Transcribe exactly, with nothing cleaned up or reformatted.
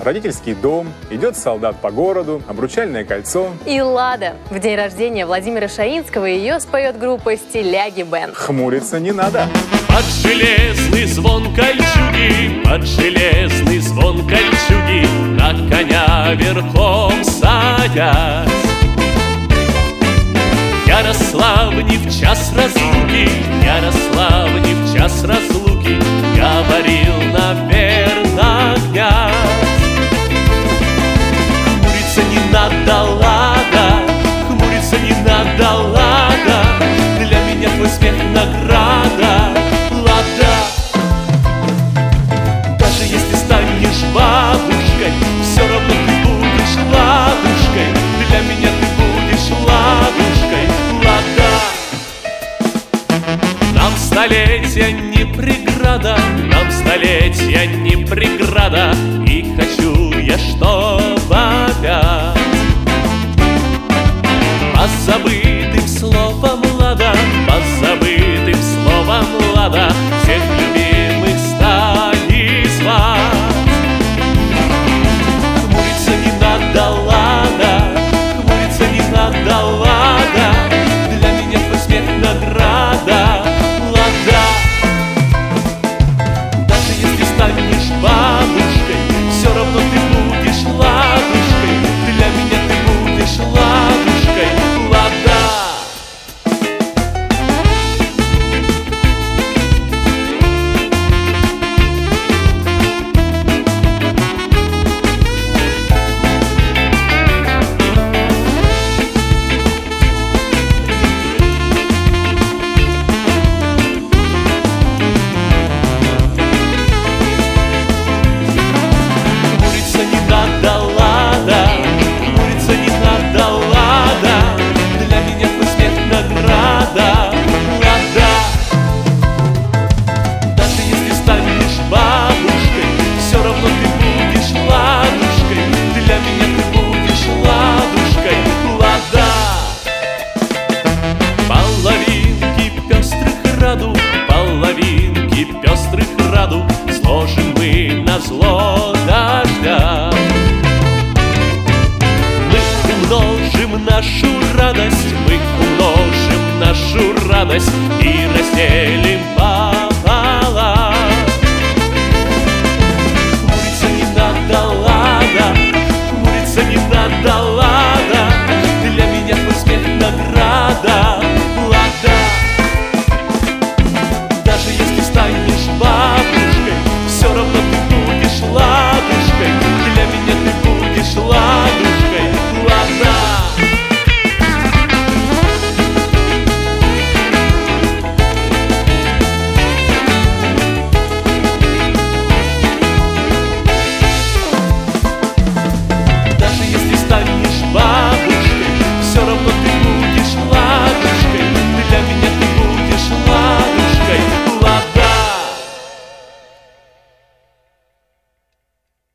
родительский дом, идет солдат по городу, обручальное кольцо. И Лада. В день рождения Владимира Шаинского ее споет группа «Стиляги Бэнд». Хмуриться не надо. Под железный звон кольчуги, под железный звон кольчуги, на коня верхом садясь. Ярославне в час разлуки, Ярославне в час разлуки говорил, наверно, князь. Хмуриться не надо, Лада, хмуриться не надо, Лада, для меня твой смех награда, Лада. Даже если станешь бабушкой, все равно ты будешь ладушкой, для меня ты будешь ладушкой, Лада. Нам столетия не преграда, нам столетия не преграда, и хочу я, чтоб опять по забытым словам Лада, по забытым словам Лада, всех любимых стали звать. Хмуриться не надо, Лада, хмуриться не надо, Лада, для меня твой смех награда, Лада. Даже если станешь бабушкой, все равно ты будешь ладушкой, для меня ты будешь ладушкой, Лада. Хмуриться не надо, Лада, хмуриться не надо, Лада, для меня твой смех награда, Лада. Даже если станешь бабушкой, все равно ты будешь ладушкой, для меня ты будешь ладушкой, Лада. Половинки пестрых радуг, половинки пестрых радуг сложим мы на зло дождя. Мы умножим нашу радость, мы умножим нашу радость